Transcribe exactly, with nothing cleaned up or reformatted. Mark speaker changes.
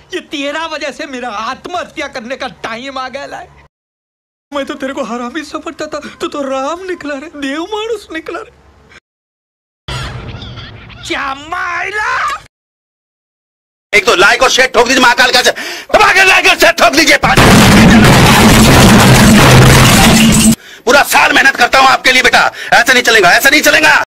Speaker 1: ये तेरा वजह से मेरा आत्महत्या करने का टाइम आ गया है। मैं तो तेरे को हरामी समझता था, तू तो राम निकला रे, देव मानुस निकला रे। क्या मायला!
Speaker 2: एक तो लाइक और शेयर ठोक दीजिए, महाकाल का दबा के लाइक और शेयर ठोक दीजिए। पूरा साल मेहनत करता हूं आपके लिए बेटा, ऐसा नहीं चलेगा, ऐसा नहीं चलेगा।